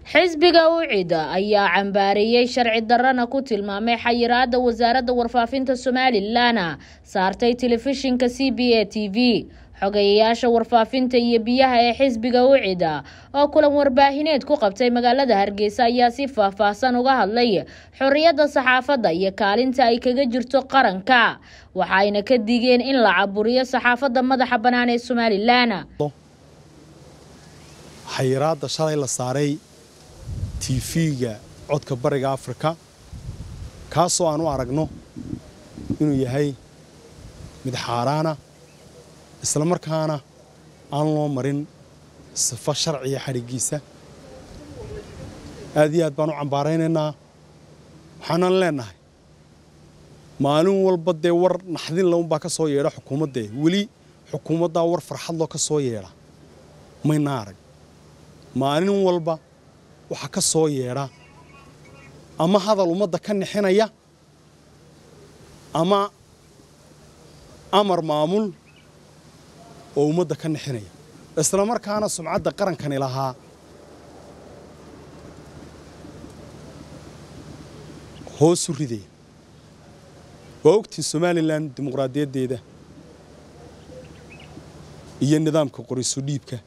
xisbiga UCIDA ayaa cambaariyay sharci darrana ku tilmaamay xayiraadda wasaaradda warfaafinta Somaliland saartay telefishinka CBA TV xogayaasha warfaafinta iyo biyaha ee xisbiga UCIDA oo kulan warbaahineed ku qabtay magaalada Hargeysa ayaa si faahfaahsan uga hadlay xorriyadda saxaafadda iyo kaalinta ay kaga jirto qaranka waxayna ka digeen in la caburiyo saxaafadda madaxa bannaan ee Somaliland xayiraadda shalay la saaray TV-ga codka bariga Afrika kaasoo aan u aragno inuu yahay mid xaaraana isla markaana aan loo marin sifa sharciga xarigiisa aad iyo aad baan u cambaaraynaynaa waxaan leenahay maalin walba war naxdin laun baa ka soo yeedha xukuumadda wali xukuumadda war farxad loo ka soo yeedha mayna arag maalin walba waxa ka soo yeedha ama hadal ummadda ka nixinaya ama amar maamul oo ummadda ka nixinaya isla markaana sumcadda qarankani lahaa hoos u riday waa ogtiin Somaliland dimuqraadiyadeeda iyo nidaamka qoriso dhiibka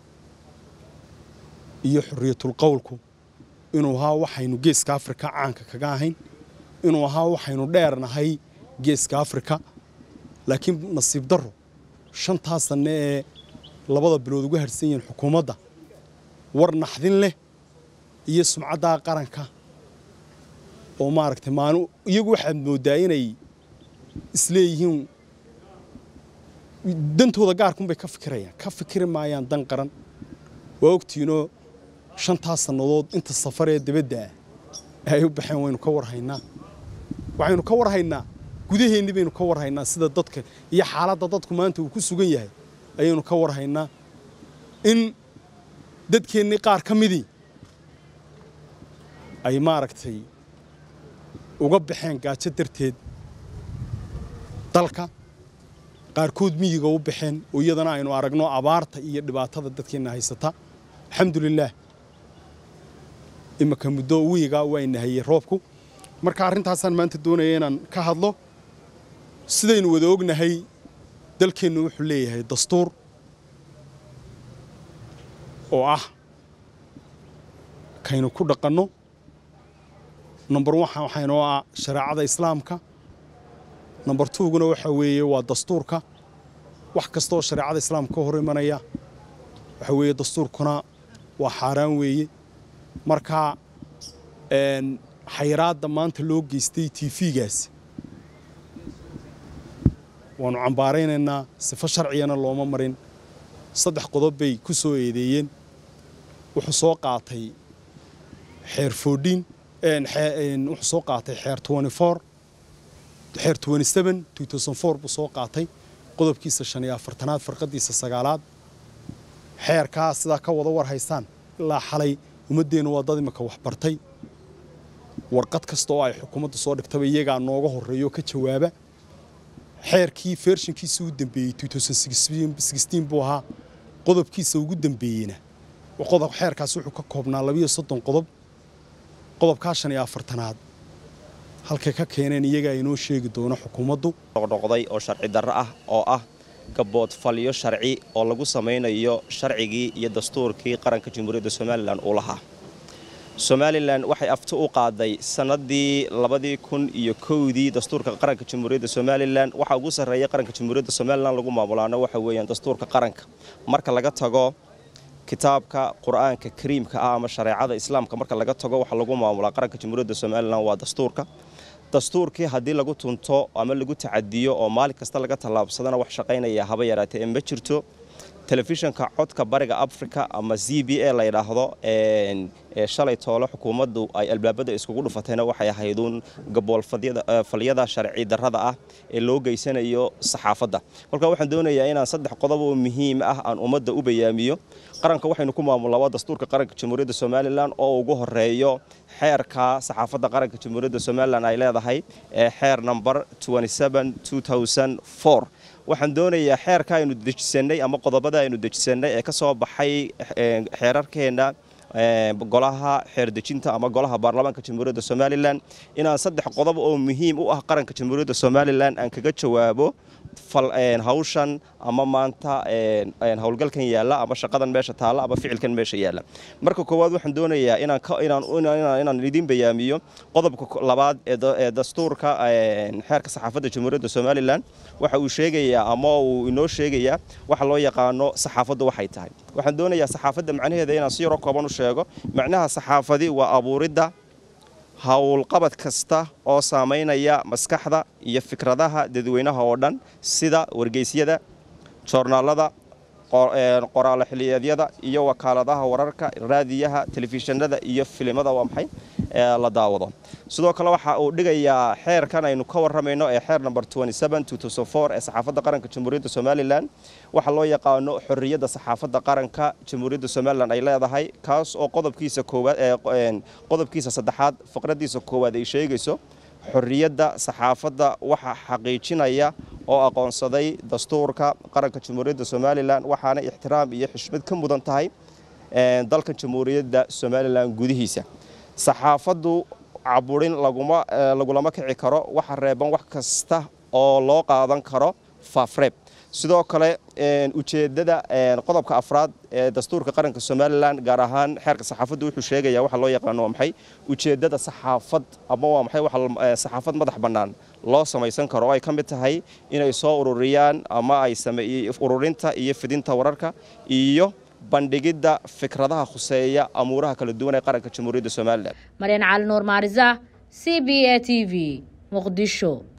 iyo xorriyatul qowlku inuu ahaa waxaynu geeska Afrika caanka kaga ahayn inuu ahaa waxaynu dheernahay geeska Afrika laakiin nasiib darro shantaas sano ee labada bilood uga harsan yihiin xukuumadda war naxdin leh iyo sumcadda qaranka oo maaragtay maanu iyagu waxaad moodaa inay isleeyihiin dantooda gaarkun bay ka fikiri maayaan dan qaran waa ogtiinoo shantaas sannadood inta safar ee dibadda ay u baxeen waynu ka warhaynaa waxaynu ka warhaynaa gudaheennii baynu ka warhaynaa sida dadka iyo xaaladda dadku maanta uu ku sugan yahay ayaynu ka warhaynaa in dadkeennii qaar ka midii ay maaragtay uga baxeen gaajo darteed dalka qaarkood miyiga u baxeen oo iyadana aynu aragno abaarta iyo dhibaatada dadkeenna haysata alxamdulillaah imaka muddo wiiga wayna hayay roobku marka arrintaasaan maanta doonaya inaan ka hadlo sidaynu wada ognahay dalkeennu wuxuu leeyahay dastuur oo ah kaynu ku dhaqanno number 1 waxaynu shariicada islaamka number 2 guna waxa weeye waa dastuurka wax kasta oo shariicada islaamka hor imanaya waxa weeye dastuurkuna waa xaraan weeye marka xayiraadda maanta loo geystay TV-gaas waanu cambaaraynaynaa sifa sharciyana looma marin saddex qodob bay ku soo eedeeyeen wuxuu soo qaatay xeer 14 wuxuu soo qaatay xeer 24 xeer 27 2004 buu soo qaatay qodobkiisa 45aad farqadiisa 9aad xeerkaas sida ka wada war haystaan ilaa xalay ummadeena waa dad imaka wax bartay warqad kasta oo ay xukuumadda soo dhigtay iyaga nooga horeeyo ka jawaaba xeerkii versionkiisa u dambeeyay 2016 buu ahaa qodobkiisa ugu dambeeyayna qodob xeerkaas wuxuu ka koobnaa 32 qodob qodobka 45aad halka ka keeneen iyaga inoo sheegi doono xukuumaddu noqday oo sharci darro ah oo ah gabood faliyo sharci oo lagu sameeyo sharcigii iyo dastuurkii qaranka Jamhuuriyadda Somaliland uu lahaa Somaliland waxay afti u qaaday sanadii 2001 dastuurka qaranka Jamhuuriyadda Somaliland waxa ugu sareeyay qaranka Jamhuuriyadda Somaliland lagu maamulaano waxa weeyaan dastuurka qaranka marka laga tago kitaabka Quraanka Kariimka ama shariicada islaamka marka laga tago waxa lagu maamulaa qaranka Jamhuuriyadda Somaliland waa dastuurkii haddii lagu tunto ama lagu tacadiyo oo maalin kasta laga talaabsadana wax shaqaynaya haba yaraatee ma jirto telefishinka codka bariga Afrika ama CBA la yiraahdo shalay toolo xukuumaddu ay albaabada iskugu dhufatayna waxay ahaydun gabool faliyada sharci darrada ah ee loo geysanayo saxaafadda marka waxaan doonayaa inaan saddex qodob oo muhiim ah aan ummadda u bayaamiyo qaranka waxaynu ku maamulnaa dastuurka qaranka Jamhuuriyadda Somaliland oo ugu horeeyo xeerka saxaafadda qaranka Jamhuuriyadda Somaliland ay leedahay xeer number 27 2004 waxaan doonayaa xeerka aynu dejisanay ama qodobada aynu dejisanay ee ka soo baxay xeerarkeena golaha xeerdejinta ama golaha baarlamaanka jamhuuriyadda Somaliland inaan 3 qodob oo muhiim u ah qaranka jamhuuriyadda Somaliland aan kaga jawaabo hawshan ama maanta hawlgalkan yaala ama shaqadan meesha taala ama ficilkan meesha yaala marka koowaad waxaan doonayaa inaan idin bayaamiyo qodobka labaad ee dastuurka xeerka saxaafadda jamhuuriyadda Somaliland waxa uu sheegayaa ama uu inoo sheegayaa waxa loo yaqaano saxaafaddu waxay tahay waxaan doonayaa saxaafadda macnaheeda inaan si yar kooban u sheego macnaha saxaafadi waa abuuridda hawlqabad kasta oo saameynaya maskaxda iyo fikradaha dadweynaha oo dhan sida wargeysyada joornaalada qoraal xilliyeedyada iyo wakaaladaha wararka raadiyaha telefishinada iyo filimada waa maxay la daawado sidoo kale waxa uu dhigayaa xeerkan aynu ka waramayno ee xeer number 27/2004 ee saxaafadda qaranka jamhuuriyadda Somaliland waxa loo yaqaano xorriyadda saxaafadda qaranka jamhuuriyadda Somaliland ay leedahay kaas oo qodobkiisa saddexaad faqradiisa koowaad ay sheegayso xorriyadda saxaafadda waxa xaqiijinaya oo aqoonsaday dastuurka qaranka jamhuuriyadda Somaliland waxaana ixtiraam iyo xushmad ka mudan tahay dalka jamhuuriyadda Somaliland gudihiisa saxaafaddu caburin lagulama kici karo waxa reeban wax kasta oo loo qaadan karo faafreeb sidoo kale ujeedada qodobka afraad ee dastuurka qaranka Somaliland gaar ahaan xeerka saxaafaddu wuxuu sheegayaa waxa loo yaqaan maxay ujeedada saxaafad ama waa maxay waxa saxaafad madax bannaan loo samaysan karo ay ka mid tahay inay soo ururiyaan ama ay sameeyay ururinta iyo fidinta wararka iyo bandhigida fikradaha khuseeya amuuraha kala duwan ee qaranka jamhuuriyadda Somaliland Marian Cali Nuur Maariza CBA TV Muqdisho